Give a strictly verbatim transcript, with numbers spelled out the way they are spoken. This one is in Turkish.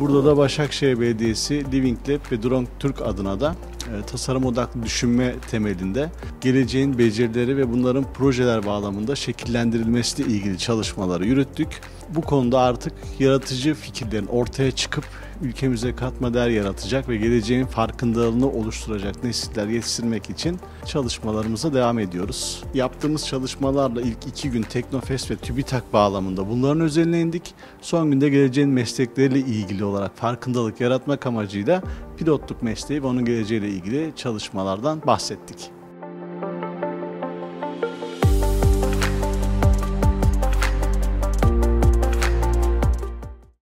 Burada da Başakşehir Belediyesi Living Lab ve Drone Türk adına da e, tasarım odaklı düşünme temelinde geleceğin becerileri ve bunların projeler bağlamında şekillendirilmesiyle ilgili çalışmaları yürüttük. Bu konuda artık yaratıcı fikirlerin ortaya çıkıp ülkemize katma değer yaratacak ve geleceğin farkındalığını oluşturacak nesiller yetiştirmek için çalışmalarımıza devam ediyoruz. Yaptığımız çalışmalarla ilk iki gün Teknofest ve TÜBİTAK bağlamında bunların özeline indik. Son günde geleceğin meslekleriyle ilgili olarak farkındalık yaratmak amacıyla pilotluk mesleği ve onun geleceğiyle ilgili çalışmalardan bahsettik.